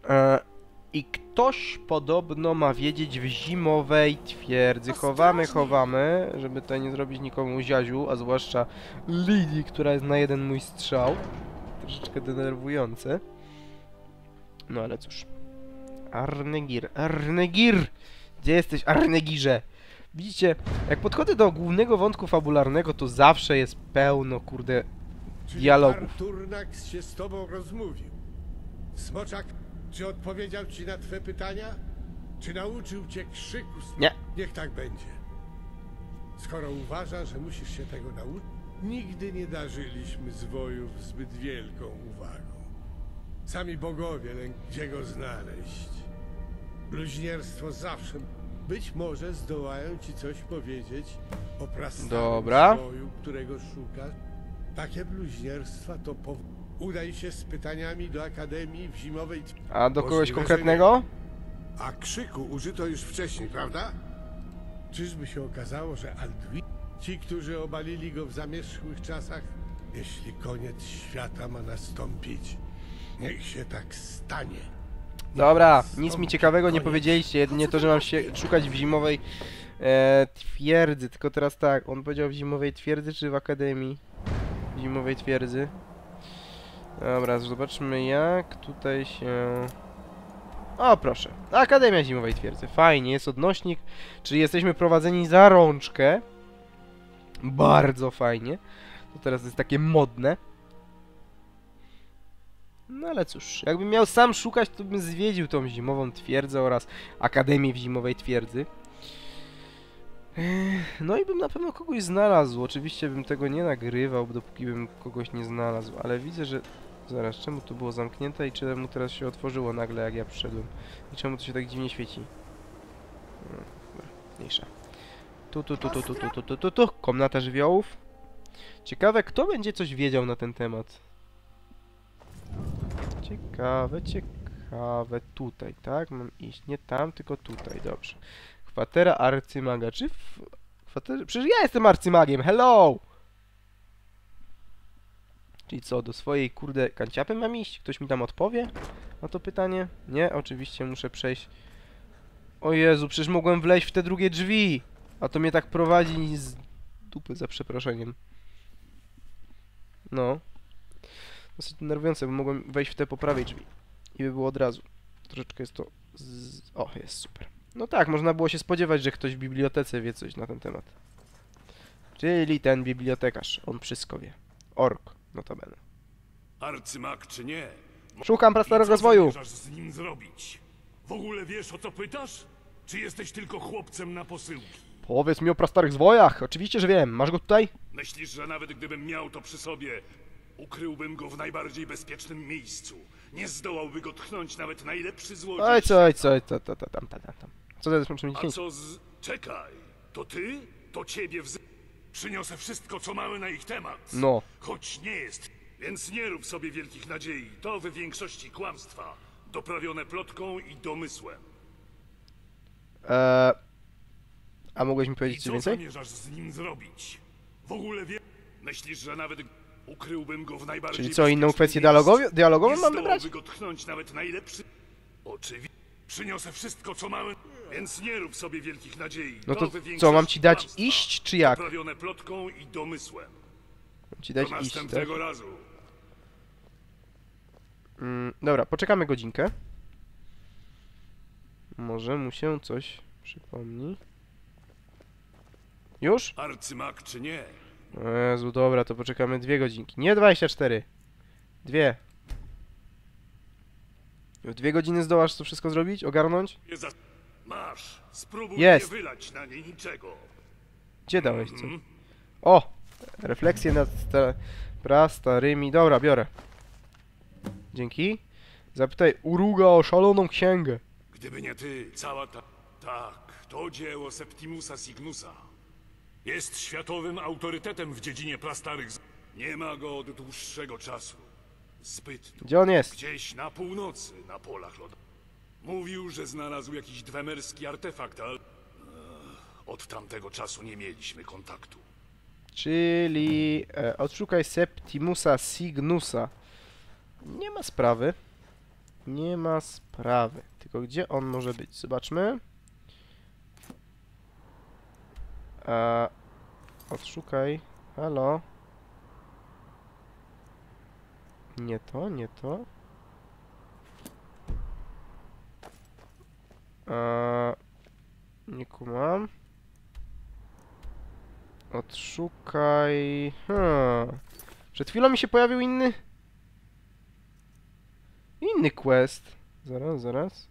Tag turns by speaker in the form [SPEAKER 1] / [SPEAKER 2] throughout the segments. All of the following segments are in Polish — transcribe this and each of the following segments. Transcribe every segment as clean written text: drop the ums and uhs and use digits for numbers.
[SPEAKER 1] I ktoś podobno ma wiedzieć w zimowej twierdzy. Chowamy, żeby tutaj nie zrobić nikomu ziaziu, a zwłaszcza Lidii, która jest na jeden mój strzał. Troszeczkę denerwujące. No ale cóż. Arnegir! Gdzie jesteś, Arnegirze? Widzicie, jak podchodzę do głównego wątku fabularnego, to zawsze jest pełno, kurde, dialogów.
[SPEAKER 2] Arturnax się z tobą rozmówił. Smoczak, czy odpowiedział ci na twoje pytania? Czy nauczył cię krzyku?
[SPEAKER 1] Nie.
[SPEAKER 2] Niech tak będzie. Skoro uważa, że musisz się tego nauczyć, nigdy nie darzyliśmy zwojów zbyt wielką uwagą. Sami bogowie gdzie go znaleźć. Bluźnierstwo zawsze... Być może zdołają ci coś powiedzieć o prastarym zwoju, którego szukasz. Takie bluźnierstwa to udaj się z pytaniami do Akademii w zimowej...
[SPEAKER 1] A do kogoś konkretnego?
[SPEAKER 2] A krzyku użyto już wcześniej, prawda? Czyżby się okazało, że Alduin... Ci, którzy obalili go w zamierzchłych czasach, jeśli koniec świata ma nastąpić, niech się tak stanie.
[SPEAKER 1] Dobra, nic mi ciekawego nie powiedzieliście, jedynie to, że mam się szukać w zimowej twierdzy, tylko teraz tak, on powiedział w zimowej twierdzy czy w Akademii? W zimowej twierdzy. Dobra, zobaczmy jak tutaj się... O, proszę, Akademia Zimowej Twierdzy, fajnie, jest odnośnik, czyli jesteśmy prowadzeni za rączkę. Bardzo fajnie, to teraz jest takie modne. No ale cóż, jakbym miał sam szukać, to bym zwiedził tą zimową twierdzę oraz Akademię w zimowej twierdzy. No i bym na pewno kogoś znalazł. Oczywiście bym tego nie nagrywał, dopóki bym kogoś nie znalazł, ale widzę, że... Zaraz, czemu to było zamknięte i czemu teraz się otworzyło nagle, jak ja przyszedłem? I czemu to się tak dziwnie świeci? Dobra, mniejsza. Tu. Komnata żywiołów. Ciekawe, kto będzie coś wiedział na ten temat. Ciekawe. Tutaj, tak? Mam iść nie tam, tylko tutaj, dobrze. Kwatera arcymaga. Czy w kwaterze... Przecież ja jestem arcymagiem, hello! Czyli co, do swojej, kurde, kanciapy mam iść? Ktoś mi tam odpowie na to pytanie? Nie, oczywiście muszę przejść. O Jezu, przecież mogłem wleźć w te drugie drzwi! A to mnie tak prowadzi z dupy, za przeproszeniem. No. Dosyć denerwujące, bo mogłem wejść w te po prawej drzwi. I by było od razu. Troszeczkę jest to... O, jest super. No tak, można było się spodziewać, że ktoś w bibliotece wie coś na ten temat. Czyli ten bibliotekarz. On wszystko wie. Ork, notabene.
[SPEAKER 3] Arcymag czy nie?
[SPEAKER 1] Szukam prastarego rozwoju.
[SPEAKER 3] Co zamierzasz z nim zrobić? W ogóle wiesz, o co pytasz? Czy jesteś tylko chłopcem na posyłki?
[SPEAKER 1] Powiedz mi o prastarych zwojach. Oczywiście, że wiem. Masz go tutaj?
[SPEAKER 3] Myślisz, że nawet gdybym miał to przy sobie, ukryłbym go w najbardziej bezpiecznym miejscu? Nie zdołałby go tchnąć nawet najlepszy złodziej.
[SPEAKER 1] Oj, co, tam. Co to jest proszę mi
[SPEAKER 3] A co z... Czekaj, to ty? To ciebie Przyniosę wszystko, co mamy na ich temat.
[SPEAKER 1] No.
[SPEAKER 3] Choć nie jest. Więc nie rób sobie wielkich nadziei. To w większości kłamstwa. Doprawione plotką i domysłem.
[SPEAKER 1] A mogłeś mi
[SPEAKER 3] I
[SPEAKER 1] powiedzieć coś
[SPEAKER 3] co
[SPEAKER 1] więcej?
[SPEAKER 3] zamierzasz z nim zrobić? W ogóle myślisz, że nawet ukryłbym go w najbardziej...
[SPEAKER 1] Czyli co, inną kwestię
[SPEAKER 3] bezpiecznym
[SPEAKER 1] dialogową
[SPEAKER 3] miejscu?
[SPEAKER 1] mam
[SPEAKER 3] Nie
[SPEAKER 1] wybrać?
[SPEAKER 3] zdołałby go tchnąć nawet najlepszy... Oczywiście. Przyniosę wszystko, co mamy, więc nie rób sobie wielkich nadziei.
[SPEAKER 1] No to
[SPEAKER 3] w większości
[SPEAKER 1] co, mam ci dać
[SPEAKER 3] kłamstwa.
[SPEAKER 1] iść, czy jak?
[SPEAKER 3] Doprawione plotką i domysłem.
[SPEAKER 1] Mam ci dać
[SPEAKER 3] Do
[SPEAKER 1] iść, tak?
[SPEAKER 3] następnego razu.
[SPEAKER 1] Dobra, poczekamy godzinkę. Może mu się coś przypomni. Już?
[SPEAKER 3] Arcymag czy nie?
[SPEAKER 1] O Jezu, dobra, to poczekamy 2 godzinki. Nie 24. 2. W 2 godziny zdołasz to wszystko zrobić? Ogarnąć?
[SPEAKER 3] Masz. Spróbuj
[SPEAKER 1] Jest.
[SPEAKER 3] nie wylać na nie niczego.
[SPEAKER 1] Gdzie dałeś co? O! Refleksje nad prastarymi. Dobra, biorę. Dzięki. Zapytaj Uruga o szaloną księgę.
[SPEAKER 3] Gdyby nie ty, cała ta... Tak, to dzieło Septimusa Signusa. Jest światowym autorytetem w dziedzinie prastarych... Nie ma go od dłuższego czasu. Zbyt
[SPEAKER 1] Gdzie on jest?
[SPEAKER 3] gdzieś na północy, na polach lodowych. Mówił, że znalazł jakiś dwemerski artefakt, ale... Od tamtego czasu nie mieliśmy kontaktu.
[SPEAKER 1] Czyli odszukaj Septimusa Signusa. Nie ma sprawy. Nie ma sprawy. Tylko gdzie on może być? Zobaczmy. Odszukaj. Halo. Nie to, nie to. Nie kumam. Odszukaj. Przed chwilą mi się pojawił inny quest. Zaraz, zaraz.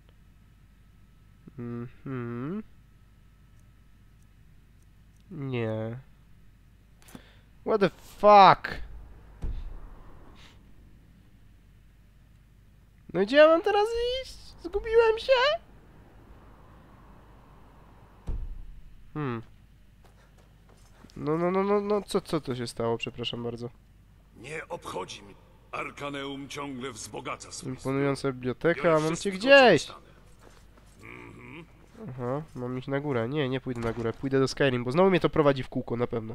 [SPEAKER 1] Nie. What the fuck? No gdzie ja mam teraz iść? Zgubiłem się? No, co to się stało? Przepraszam bardzo.
[SPEAKER 3] Nie obchodzi mnie. Arkaneum ciągle wzbogaca swój
[SPEAKER 1] Imponująca biblioteka,
[SPEAKER 3] Biorę
[SPEAKER 1] a mam cię
[SPEAKER 3] wszystko, co
[SPEAKER 1] gdzieś!
[SPEAKER 3] dostanę.
[SPEAKER 1] Aha, mam iść na górę. Nie pójdę na górę. Pójdę do Skyrim, bo znowu mnie to prowadzi w kółko, na pewno.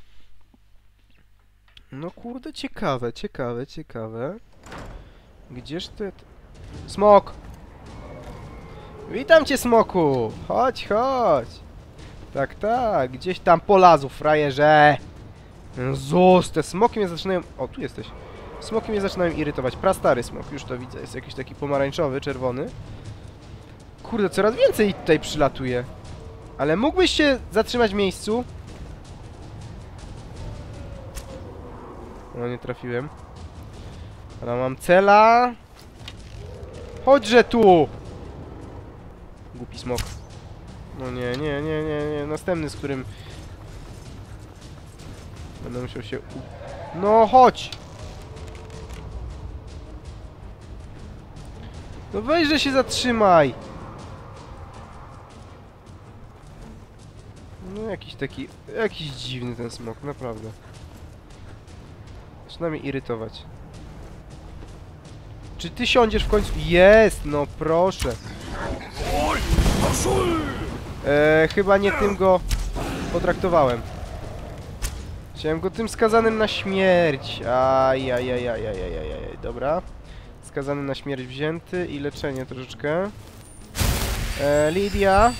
[SPEAKER 1] No kurde, ciekawe, ciekawe, ciekawe. Gdzież ty... Smok! Witam cię, smoku! Chodź, chodź! Tak, tak, gdzieś tam polazł, frajerze! Zus, te smoki mnie zaczynają... O, tu jesteś. Smoki mnie zaczynają irytować. Prastary smok, już to widzę. Jest jakiś taki pomarańczowy, czerwony. Kurde, coraz więcej tutaj przylatuje. Ale mógłbyś się zatrzymać w miejscu? No, nie trafiłem. Ale mam cela. Chodźże tu! Głupi smok. No nie. Następny, z którym... Będę musiał się... No chodź! No weźże się zatrzymaj! No jakiś taki... Jakiś dziwny ten smok, naprawdę. Zaczyna mnie irytować. Czy ty siądziesz w końcu? Jest! No proszę! Chyba nie tym go potraktowałem. Chciałem go tym skazanym na śmierć. Ajajajajajajajaj. Dobra. Skazany na śmierć wzięty i leczenie troszeczkę. Lidia.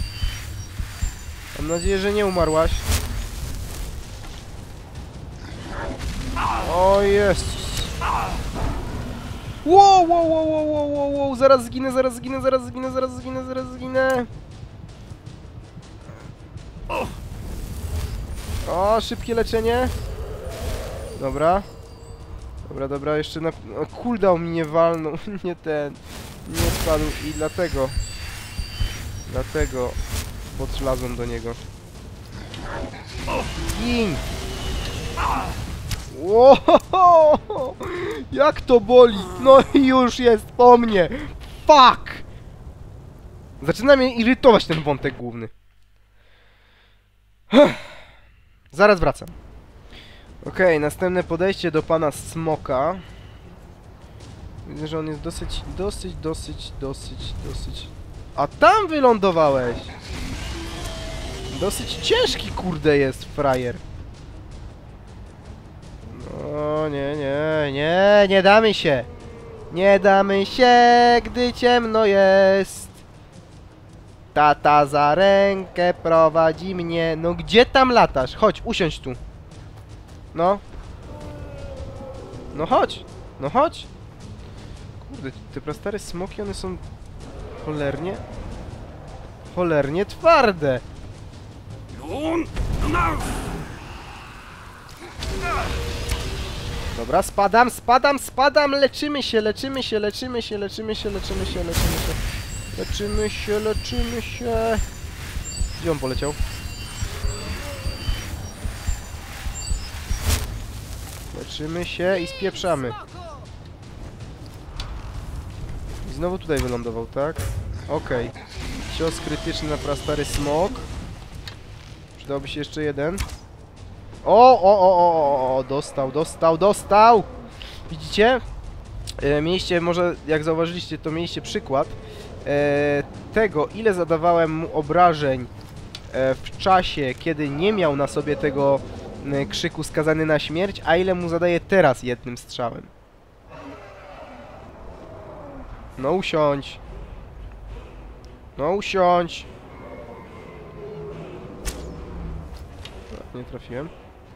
[SPEAKER 1] Mam nadzieję, że nie umarłaś. O Jezus. Wow. Zaraz zginę. O, szybkie leczenie. Dobra. Dobra, jeszcze na... O, cooldown mi nie walnął, nie spadł i dlatego podszlazłem do niego. Gin! Wow! Jak to boli! No i już jest po mnie! Fuck! Zaczyna mnie irytować ten wątek główny. Zaraz wracam. Okej, następne podejście do pana Smoka. Widzę, że on jest dosyć... A tam wylądowałeś! Dosyć ciężki, kurde, jest frajer. No, nie damy się! Nie damy się, gdy ciemno jest! Tata za rękę prowadzi mnie. No gdzie tam latasz? Chodź, usiądź tu. No. No chodź. No chodź. Kurde, te prastare smoki, one są cholernie twarde. Dobra, spadam, leczymy się. Gdzie on poleciał? Leczymy się i spieprzamy. I znowu tutaj wylądował, tak? Okej. Cios krytyczny na prastary smok. Przydałby się jeszcze jeden. O, dostał! Widzicie? Mieliście, może jak zauważyliście, to mieliście przykład tego, ile zadawałem mu obrażeń w czasie, kiedy nie miał na sobie tego krzyku skazany na śmierć, a ile mu zadaje teraz jednym strzałem. No usiądź. No usiądź. Nie trafiłem.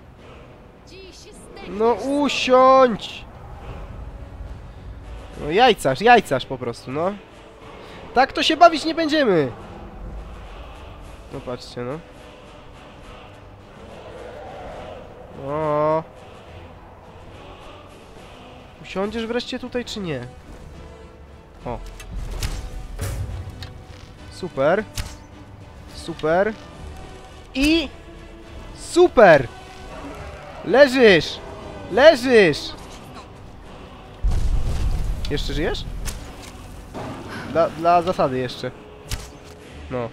[SPEAKER 1] No usiądź! No jajcarz po prostu, no. Tak to się bawić nie będziemy! No patrzcie, no. O. Usiądziesz wreszcie tutaj, czy nie? O. Super. Super. I... Super! Leżysz! Leżysz! Jeszcze żyjesz? Dla zasady jeszcze. No.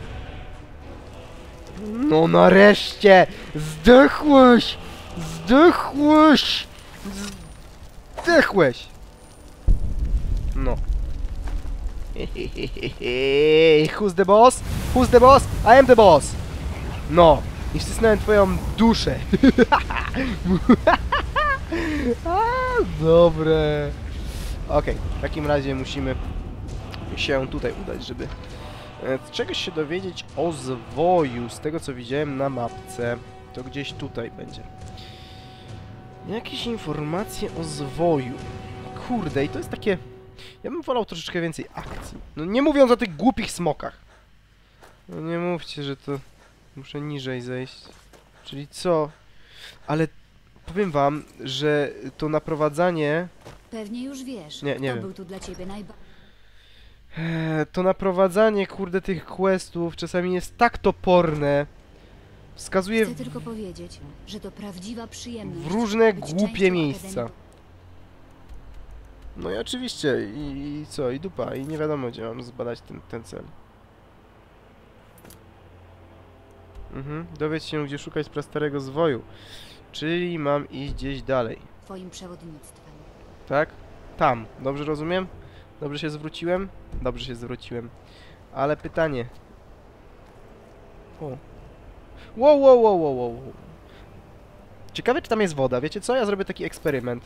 [SPEAKER 1] No nareszcie! Zdechłeś! Zdechłeś! Zdechłeś! No. Who's the boss? Who's the boss? I am the boss! No. I wcisnąłem twoją duszę. A, dobre. Okej, w takim razie musimy się tutaj udać, żeby czegoś się dowiedzieć o zwoju. Z tego co widziałem na mapce, to gdzieś tutaj będzie. Jakieś informacje o zwoju. Kurde, i to jest takie... Ja bym wolał troszeczkę więcej akcji. No nie mówiąc o tych głupich smokach. No nie mówcie, że to... Muszę niżej zejść. Czyli co? Ale powiem wam, że to naprowadzanie...
[SPEAKER 4] Pewnie już wiesz,
[SPEAKER 1] Nie
[SPEAKER 4] kto
[SPEAKER 1] wiem.
[SPEAKER 4] był tu dla ciebie najbardziej.
[SPEAKER 1] To naprowadzanie, kurde, tych questów czasami jest tak toporne. Wskazuje
[SPEAKER 4] Chcę tylko powiedzieć, że to prawdziwa przyjemność.
[SPEAKER 1] w różne
[SPEAKER 4] być
[SPEAKER 1] głupie
[SPEAKER 4] częścią
[SPEAKER 1] miejsca.
[SPEAKER 4] Akademii.
[SPEAKER 1] No i oczywiście, i co? I dupa, i nie wiadomo, gdzie mam zbadać ten cel. Dowiedz się, gdzie szukać prastarego zwoju. Czyli mam iść gdzieś dalej.
[SPEAKER 4] Twoim przewodnictwem.
[SPEAKER 1] Tak? Tam. Dobrze rozumiem? Dobrze się zwróciłem? Dobrze się zwróciłem. Ale pytanie. O. Wow, wow, wow, wow, wow. Ciekawe, czy tam jest woda. Wiecie co? Ja zrobię taki eksperyment.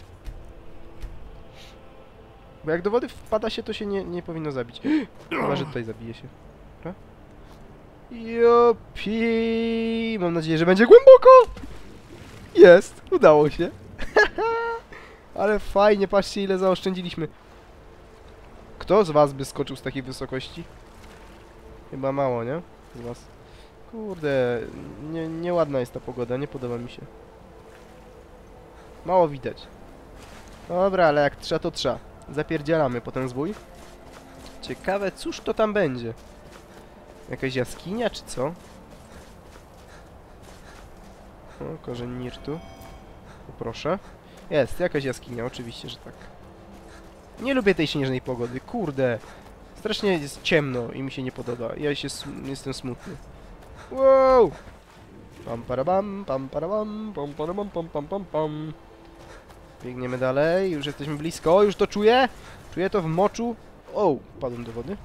[SPEAKER 1] Bo jak do wody wpada się, to się nie powinno zabić. Chyba, że tutaj zabije się. Dobra? Jopi! Mam nadzieję, że będzie głęboko! Jest! Udało się. Ale fajnie, patrzcie ile zaoszczędziliśmy. Kto z was by skoczył z takiej wysokości? Chyba mało, nie? Z was. Kurde, nieładna jest ta pogoda, nie podoba mi się. Mało widać. Dobra, ale jak trzeba, to trzeba. Zapierdzielamy po ten zwój. Ciekawe, cóż to tam będzie? Jakaś jaskinia, czy co? O, korzeń nirtu. Poproszę. Jest, jakaś jaskinia, oczywiście, że tak. Nie lubię tej śnieżnej pogody, kurde. Strasznie jest ciemno i mi się nie podoba. Ja jestem smutny. Wow! Pam parabam, pam parabam, pam parabam, pam pam pam pam. Biegniemy dalej, już jesteśmy blisko, już to czuję. Czuję to w moczu. O, padłem do wody.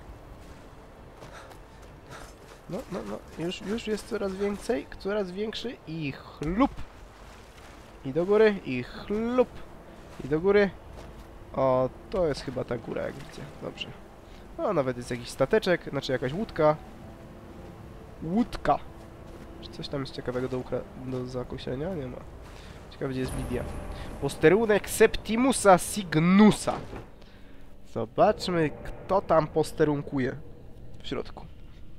[SPEAKER 1] No, już jest coraz więcej, coraz większy i chlup. I do góry, i chlup. I do góry. O, to jest chyba ta góra, jak widzę. Dobrze. O, nawet jest jakiś stateczek, znaczy jakaś łódka. Łódka. Czy coś tam jest ciekawego do zakusienia? Nie ma. Ciekawe, gdzie jest Lidia. Posterunek Septimusa Signusa. Zobaczmy, kto tam posterunkuje w środku.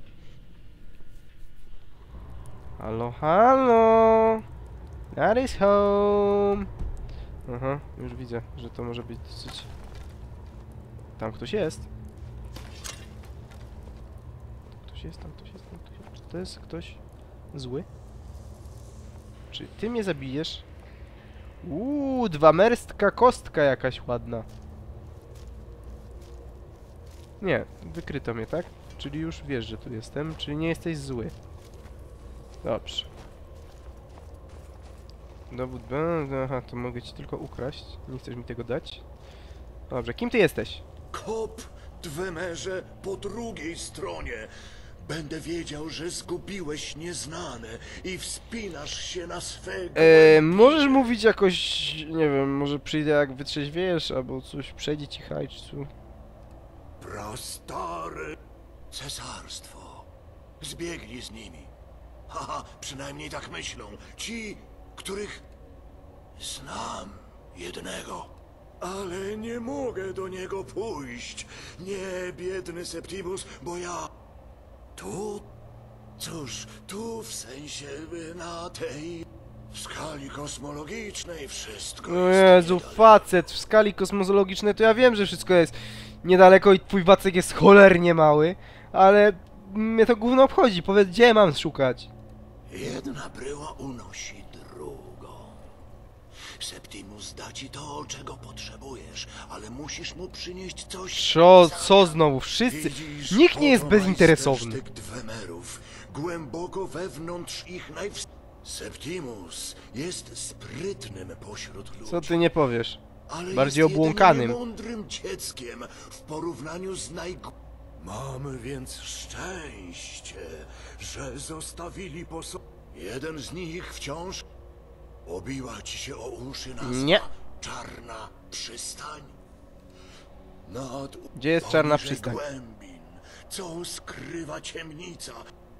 [SPEAKER 1] Halo, halo! That is home! Aha, już widzę, że to może być dosyć... Tam ktoś jest. Ktoś jest, tam ktoś jest, tam ktoś jest. Czy to jest ktoś zły? Czy ty mnie zabijesz? Dwamerstka kostka jakaś ładna. Nie, wykryto mnie, tak? Czyli już wiesz, że tu jestem, czyli nie jesteś zły. Dobrze. Dowód B... Aha, to mogę ci tylko ukraść. Nie chcesz mi tego dać? Dobrze, kim ty jesteś?
[SPEAKER 5] Kop, Dwemerze, po drugiej stronie. Będę wiedział, że zgubiłeś nieznane i wspinasz się na swego...
[SPEAKER 1] Możesz mówić jakoś... Nie wiem, może przyjdę jak wytrzeźwiejesz, albo coś przejdzie ci hajcu.
[SPEAKER 5] Prastare cesarstwo. Zbiegnij z nimi. Haha, przynajmniej tak myślą. Ci, których znam jednego. Ale nie mogę do niego pójść. Nie, biedny Septimus, bo ja... Tu... Cóż, tu w sensie na tej... W skali kosmologicznej wszystko
[SPEAKER 1] O
[SPEAKER 5] jest
[SPEAKER 1] Jezu,
[SPEAKER 5] niedaleko.
[SPEAKER 1] facet, w skali kosmologicznej to ja wiem, że wszystko jest niedaleko i twój wacek jest cholernie mały, ale mnie to gówno obchodzi, powiedz, gdzie mam szukać?
[SPEAKER 5] Jedna bryła unosi drugą. Septimus da ci to, czego potrzebujesz, ale musisz mu przynieść coś...
[SPEAKER 1] Co znowu? Wszyscy...
[SPEAKER 5] Widzisz,
[SPEAKER 1] Nikt nie jest
[SPEAKER 5] oto
[SPEAKER 1] bezinteresowny.
[SPEAKER 5] majstersztyk Dwemerów, głęboko wewnątrz ich Septimus jest sprytnym pośród ludzi.
[SPEAKER 1] Co ty nie powiesz?
[SPEAKER 5] Ale
[SPEAKER 1] bardziej
[SPEAKER 5] jest
[SPEAKER 1] obłąkanym.
[SPEAKER 5] jedynie mądrym dzieckiem w porównaniu z Mamy więc szczęście, że zostawili po sobie. Jeden z nich wciąż obiła ci się o uszy nazwa
[SPEAKER 1] Nie.
[SPEAKER 5] Czarna Przystań. Nad
[SPEAKER 1] Gdzie jest Czarna
[SPEAKER 5] poniżej
[SPEAKER 1] Przystań?
[SPEAKER 5] głębin, co skrywa ciemnica.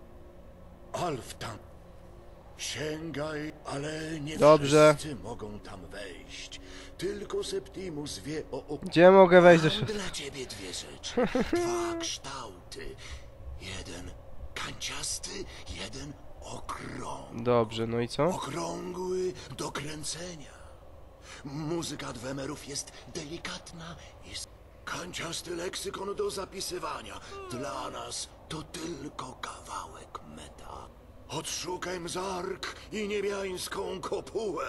[SPEAKER 5] Alftan. Sięgaj, ale nie
[SPEAKER 1] Dobrze.
[SPEAKER 5] wszyscy mogą tam wejść. Tylko Septimus wie o
[SPEAKER 1] Gdzie mogę wejść do
[SPEAKER 5] Mam
[SPEAKER 1] środka?
[SPEAKER 5] dla ciebie dwie rzeczy. Dwa kształty. Jeden kanciasty, jeden okrągły.
[SPEAKER 1] Dobrze, no i co?
[SPEAKER 5] Okrągły do kręcenia. Muzyka Dwemerów jest delikatna i kanciasty leksykon do zapisywania. Dla nas to tylko kawałek metalu. Odszukaj Mzark i niebiańską kopułę.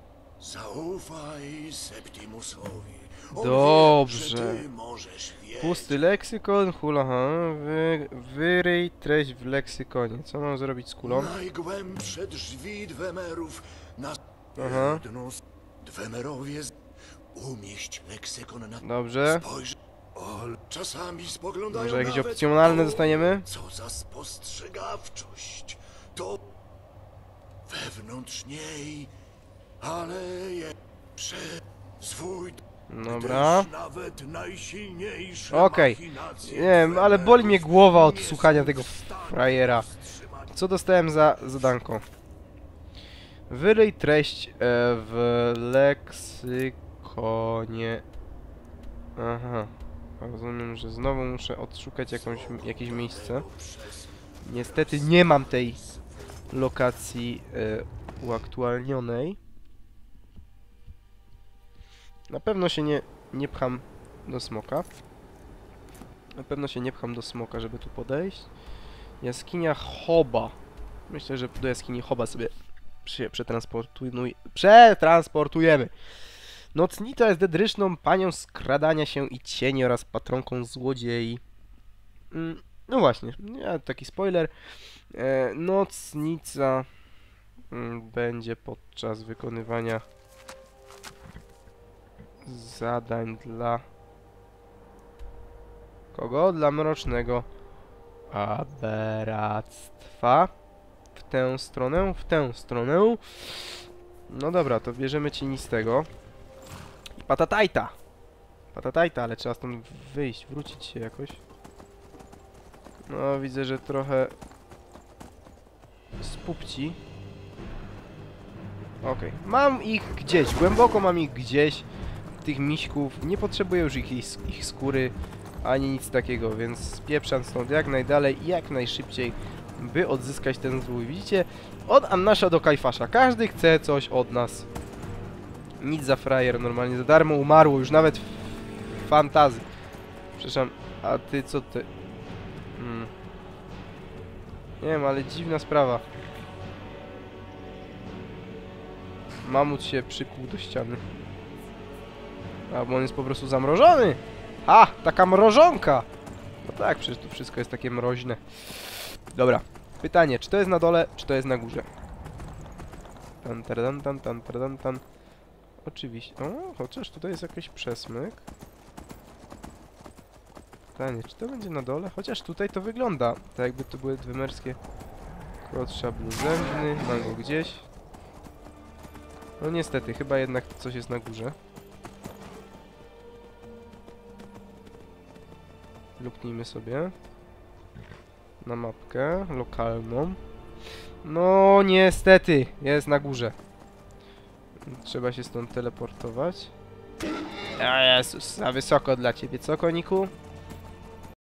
[SPEAKER 5] Zaufaj Septimusowi. On
[SPEAKER 1] Dobrze.
[SPEAKER 5] Wie, że ty możesz wiedzieć.
[SPEAKER 1] Pusty leksykon, hula, wyryj treść w leksykonie. Co mam zrobić z kulą?
[SPEAKER 5] Najgłębsze drzwi Dwemerów na
[SPEAKER 1] Aha.
[SPEAKER 5] jedno z Dwemerowie umieść leksykon na
[SPEAKER 1] Dobrze.
[SPEAKER 5] spojrz. Ale czasami spoglądają
[SPEAKER 1] Może jakieś
[SPEAKER 5] nawet
[SPEAKER 1] opcjonalne
[SPEAKER 5] o,
[SPEAKER 1] dostaniemy?
[SPEAKER 5] Co za spostrzegawczość. To wewnątrz niej, ale je zwój.
[SPEAKER 1] Dobra.
[SPEAKER 5] Gdyż nawet najsilniejsze
[SPEAKER 1] Okej.
[SPEAKER 5] machinacje
[SPEAKER 1] Nie wiem, ale boli mnie
[SPEAKER 5] Dwemerów
[SPEAKER 1] głowa od
[SPEAKER 5] nie
[SPEAKER 1] słuchania
[SPEAKER 5] są
[SPEAKER 1] tego
[SPEAKER 5] w stanie
[SPEAKER 1] frajera.
[SPEAKER 5] powstrzymać.
[SPEAKER 1] Co dostałem za zadanko? Wyryj treść w leksykonie. Aha. Rozumiem, że znowu muszę odszukać jakieś miejsce. Niestety nie mam tej lokacji uaktualnionej. Na pewno się nie pcham do smoka. Na pewno się nie pcham do smoka, żeby tu podejść. Jaskinia Hoba. Myślę, że do jaskini Hoba sobie przetransportujemy. Nocnica jest dedryszną panią skradania się i cieni oraz patronką złodziei. No właśnie, taki spoiler. Nocnica będzie podczas wykonywania zadań dla kogo? Dla mrocznego aberactwa. W tę stronę, w tę stronę. No dobra, to bierzemy cienistego. I patatajta. Patatajta, ale trzeba stąd wyjść, wrócić się jakoś. No, widzę, że trochę spupci. Okej. Mam ich gdzieś, głęboko mam ich gdzieś. Tych miśków. Nie potrzebuję już ich skóry, ani nic takiego, więc spieprzam stąd jak najdalej i jak najszybciej, by odzyskać ten zwój. Widzicie? Od Annasza do Kajfasza. Każdy chce coś od nas. Nic za frajer, normalnie za darmo umarło, już nawet w fantazy. Przepraszam, a ty co ty? Nie wiem, ale dziwna sprawa. Mamut się przykuł do ściany. Albo on jest po prostu zamrożony. Ha! Taka mrożonka! No tak, przecież tu wszystko jest takie mroźne. Dobra. Pytanie, czy to jest na dole, czy to jest na górze? Tan, taradam, tan, tan, taradam, tan. Oczywiście. O, chociaż tutaj jest jakiś przesmyk. Pytanie, czy to będzie na dole? Chociaż tutaj to wygląda tak, jakby to były dwemerskie kot szablozębny. Mam go gdzieś. No niestety, chyba jednak coś jest na górze. Luknijmy sobie. Na mapkę lokalną. No niestety, jest na górze. Trzeba się stąd teleportować. A Jezus, za wysoko dla ciebie, co koniku?